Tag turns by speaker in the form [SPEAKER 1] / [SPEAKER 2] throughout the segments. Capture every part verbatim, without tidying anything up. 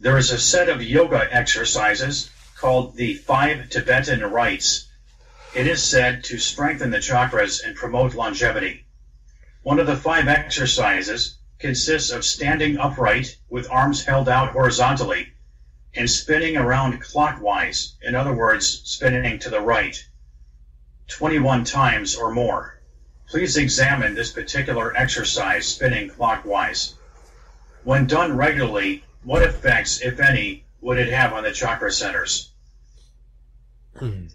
[SPEAKER 1] There is a set of yoga exercises called the five Tibetan Rites. It is said to strengthen the chakras and promote longevity. One of the five exercises consists of standing upright with arms held out horizontally and spinning around clockwise, in other words, spinning to the right, twenty-one times or more. Please examine this particular exercise, spinning clockwise. When done regularly, what effects, if any, would it have on the chakra centers?
[SPEAKER 2] Hmm.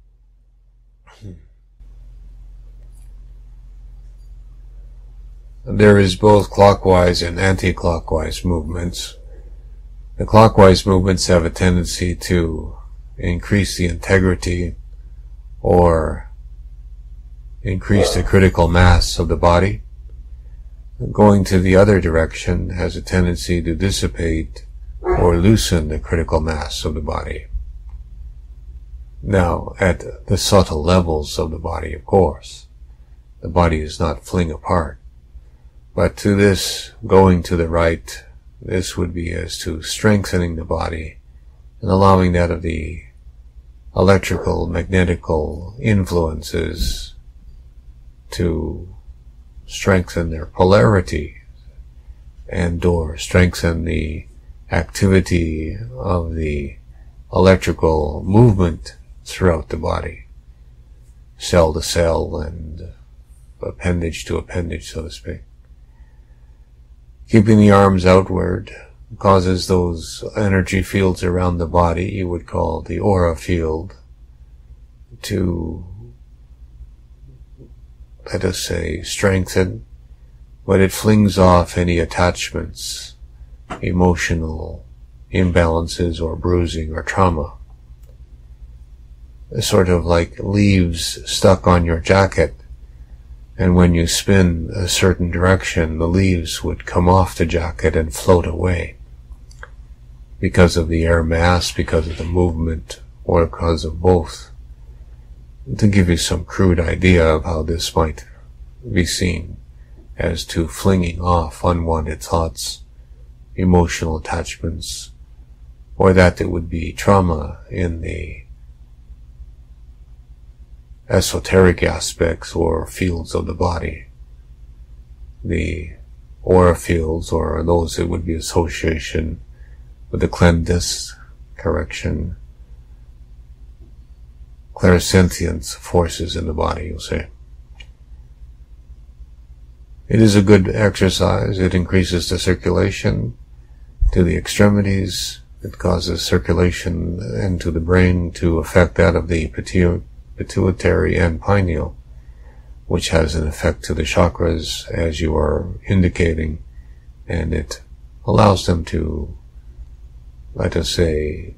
[SPEAKER 2] There is both clockwise and anti-clockwise movements. The clockwise movements have a tendency to increase the integrity or increase the critical mass of the body. Going to the other direction has a tendency to dissipate or loosen the critical mass of the body. Now, at the subtle levels of the body, of course, the body is not fling apart. But to this, going to the right, this would be as to strengthening the body and allowing that of the electrical, magnetical influences to strengthen their polarity and or strengthen the activity of the electrical movement throughout the body, cell to cell and appendage to appendage, so to speak. Keeping the arms outward causes those energy fields around the body, you would call the aura field, to, let us say, strengthen, but it flings off any attachments, emotional imbalances or bruising or trauma. It's sort of like leaves stuck on your jacket, and when you spin a certain direction, the leaves would come off the jacket and float away because of the air mass, because of the movement, or because of both. To give you some crude idea of how this might be seen as to flinging off unwanted thoughts, emotional attachments, or that it would be trauma in the esoteric aspects or fields of the body. The aura fields, or those that would be association with the clandestine correction, clairsentience forces in the body, you'll say. It is a good exercise. It increases the circulation to the extremities. It causes circulation into the brain to affect that of the pitu pituitary and pineal, which has an effect to the chakras, as you are indicating, and it allows them to, let us say,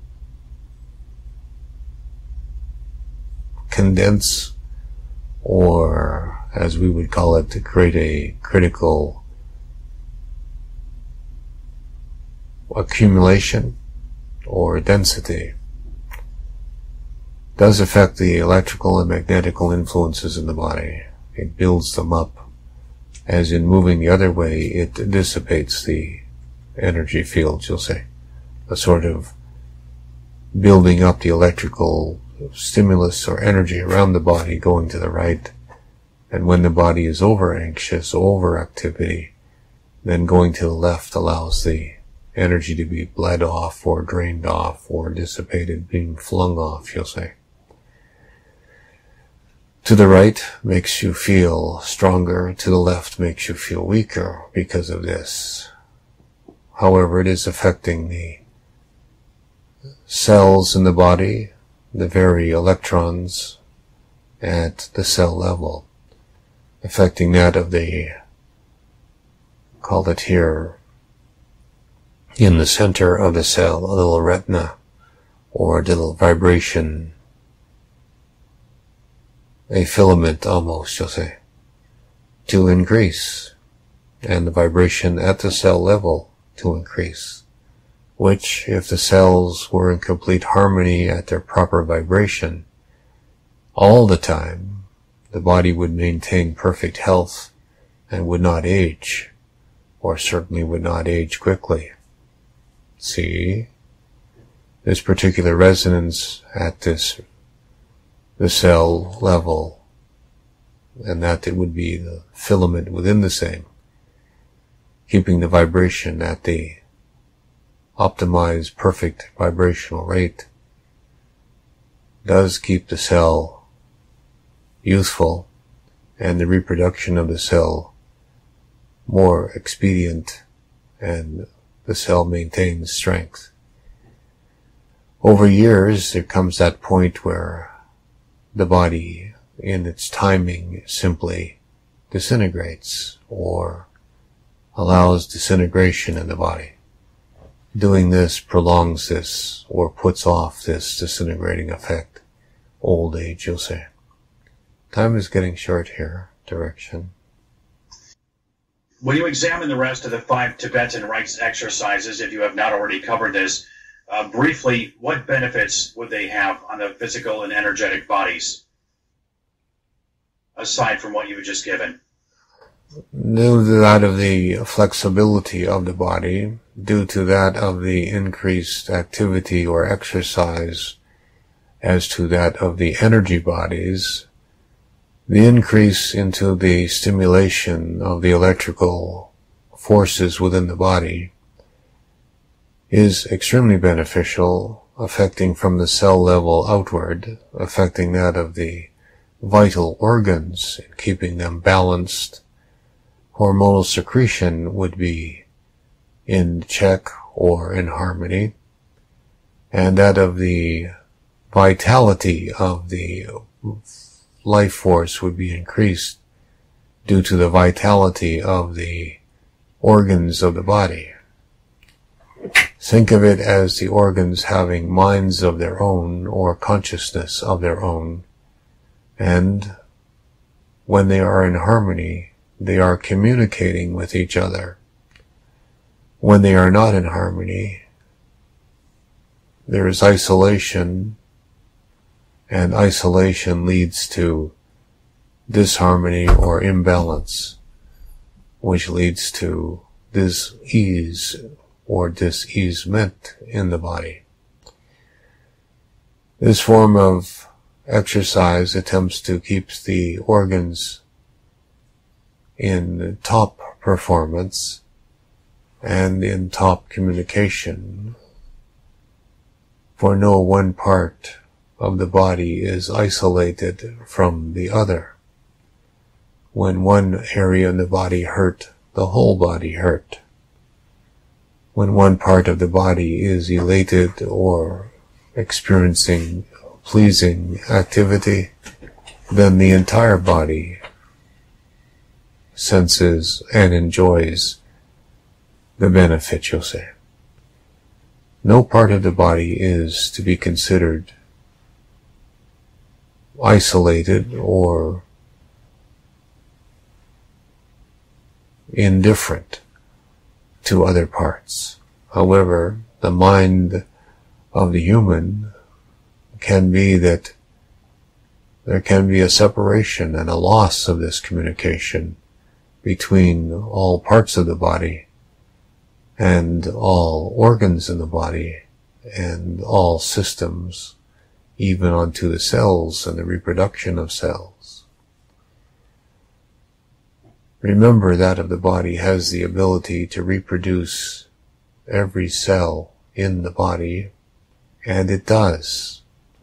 [SPEAKER 2] condense, or as we would call it, to create a critical accumulation or density. Does affect the electrical and magnetical influences in the body. It builds them up. As in moving the other way, it dissipates the energy fields, you'll say. A sort of building up the electrical stimulus or energy around the body going to the right. And when the body is over anxious, over activity, then going to the left allows the energy to be bled off or drained off or dissipated, being flung off, you'll say. To the right makes you feel stronger, to the left makes you feel weaker because of this. However, it is affecting the cells in the body, the very electrons at the cell level, affecting that of the, call it here, in the center of the cell, a little retina, or a little vibration, a filament almost, you'll say, to increase, and the vibration at the cell level to increase, which, if the cells were in complete harmony at their proper vibration, all the time, the body would maintain perfect health and would not age, or certainly would not age quickly. See, this particular resonance at this, the cell level, and that it would be the filament within the same, keeping the vibration at the optimized perfect vibrational rate, does keep the cell youthful and the reproduction of the cell more expedient, and the cell maintains strength. Over years, there comes that point where the body, in its timing, simply disintegrates or allows disintegration in the body. Doing this prolongs this or puts off this disintegrating effect. Old age, you'll say. Time is getting short here. Direction.
[SPEAKER 1] When you examine the rest of the five Tibetan rites exercises, if you have not already covered this, uh, briefly, what benefits would they have on the physical and energetic bodies, aside from what you have just given?
[SPEAKER 2] Due to that of the flexibility of the body, due to that of the increased activity or exercise as to that of the energy bodies, the increase into the stimulation of the electrical forces within the body is extremely beneficial, affecting from the cell level outward, affecting that of the vital organs, and keeping them balanced. Hormonal secretion would be in check or in harmony, and that of the vitality of the life force would be increased due to the vitality of the organs of the body. Think of it as the organs having minds of their own or consciousness of their own, and when they are in harmony, they are communicating with each other. When they are not in harmony, there is isolation, and isolation leads to disharmony or imbalance, which leads to dis-ease or dis-easement in the body. This form of exercise attempts to keep the organs in top performance and in top communication, for no one part of the body is isolated from the other. When one area in the body hurt, the whole body hurt. When one part of the body is elated or experiencing pleasing activity, then the entire body senses and enjoys the benefit, you'll say. No part of the body is to be considered isolated or indifferent to other parts. However, the mind of the human can be that there can be a separation and a loss of this communication between all parts of the body and all organs in the body and all systems, even onto the cells and the reproduction of cells. Remember that of the body has the ability to reproduce every cell in the body, and it does.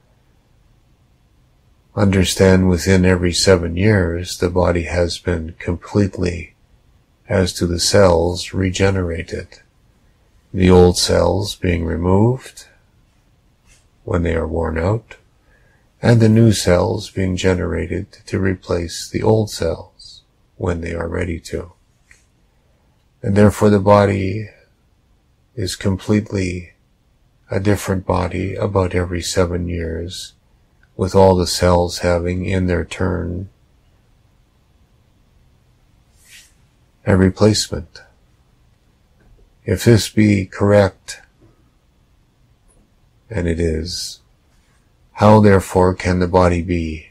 [SPEAKER 2] Understand within every seven years the body has been completely, as to the cells, regenerated. The old cells being removed when they are worn out, and the new cells being generated to replace the old cells when they are ready to. And therefore the body is completely a different body about every seven years, with all the cells having in their turn a replacement. If this be correct, and it is, how therefore can the body be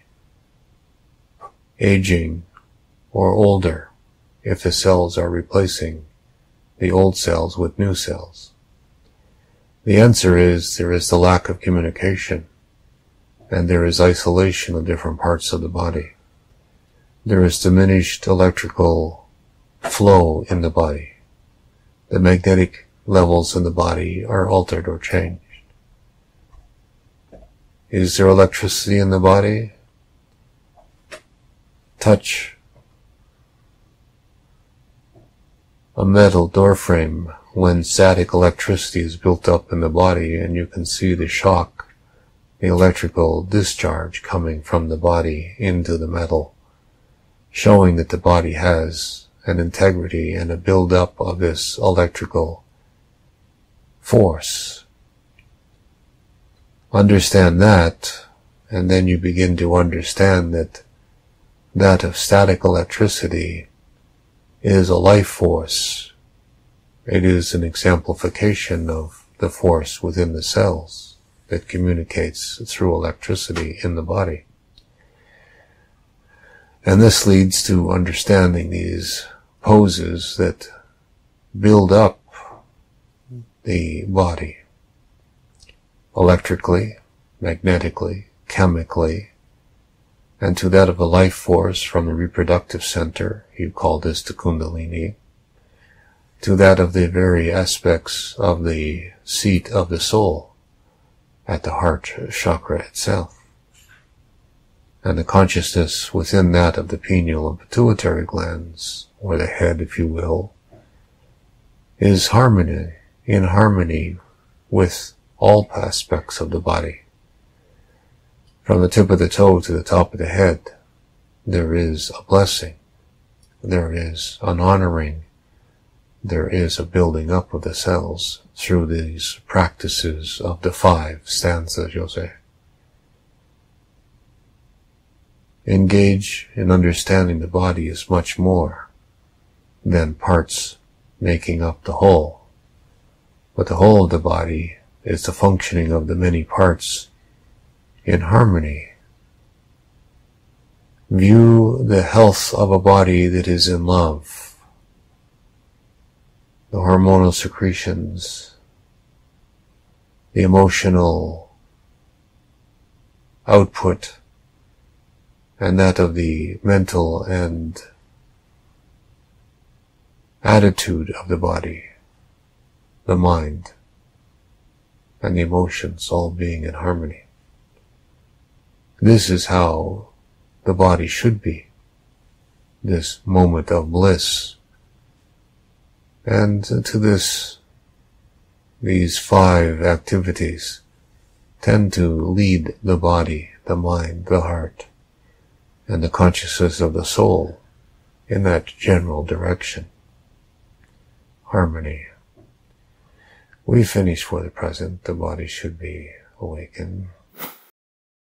[SPEAKER 2] aging or older if the cells are replacing the old cells with new cells? The answer is there is the lack of communication, and there is isolation of different parts of the body. There is diminished electrical flow in the body. The magnetic levels in the body are altered or changed. Is there electricity in the body? Touch a metal door frame when static electricity is built up in the body, and you can see the shock, the electrical discharge coming from the body into the metal, showing that the body has an integrity and a build-up of this electrical force. Understand that, and then you begin to understand that that of static electricity is a life force. It is an exemplification of the force within the cells that communicates through electricity in the body. And this leads to understanding these poses that build up the body electrically, magnetically, chemically, and to that of the life force from the reproductive center, you call this the Kundalini, to that of the very aspects of the seat of the soul at the heart chakra itself. And the consciousness within that of the pineal and pituitary glands, or the head, if you will, is harmony, in harmony with all aspects of the body. From the tip of the toe to the top of the head, there is a blessing, there is an honoring, there is a building up of the cells through these practices of the five stanzas, Jose. Engage in understanding the body is much more than parts making up the whole. But the whole of the body is the functioning of the many parts in harmony. View the health of a body that is in love. The hormonal secretions, the emotional output, and that of the mental and attitude of the body, the mind, and the emotions all being in harmony. This is how the body should be, this moment of bliss. And to this, these five activities tend to lead the body, the mind, the heart, and the consciousness of the soul in that general direction. Harmony. We finish for the present. The body should be awakened.